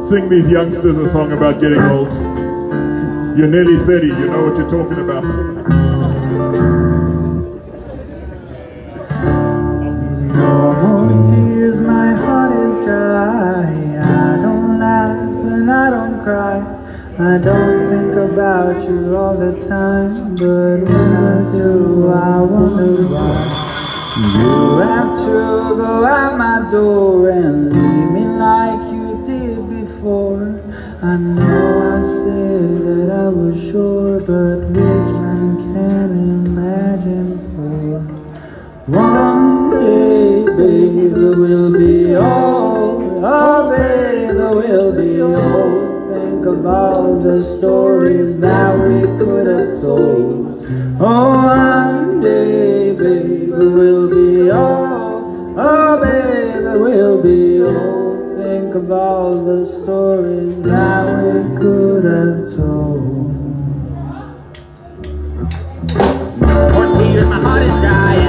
sing these youngsters a song about getting old. You're nearly 30, you know what you're talking about. No more tears, my heart is dry. I don't laugh and I don't cry. I don't think about you all the time, but when I do, I wonder why. You have to go out my door and leave me like you did before. I know I said that I was sure, but which man can imagine for one day, baby, we'll be old. Oh, baby, we'll be old. Think of all the stories that we could have told. Oh, one day, baby, we'll be old. Oh, baby, we'll be old. Think of all the stories that we could have told. More tears, my heart is dry.